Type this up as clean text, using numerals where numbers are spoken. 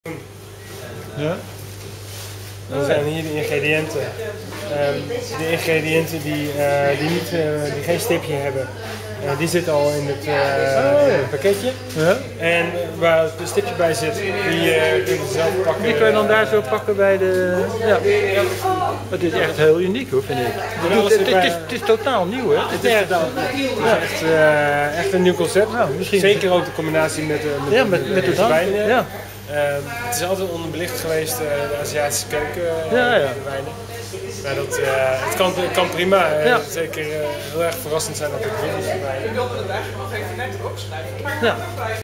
Ja. Dat zijn hier de ingrediënten. De ingrediënten die geen stipje hebben, die zitten al in het pakketje. Ja. En waar het stipje bij zit, die kun je zelf pakken. Die kun je dan daar zo pakken bij de... Ja. Het is echt heel uniek hoor, vind ik. Het is totaal nieuw hè? Het is echt een nieuw concept. Nou, misschien... Zeker ook de combinatie met de wijn. Ja. Het is altijd onderbelicht geweest, de Aziatische keuken, de wijnen. Maar het kan prima. Zeker heel erg verrassend zijn dat het goed is voor mij. Ik wilde het eigenlijk nog even net erop schrijven. Ja.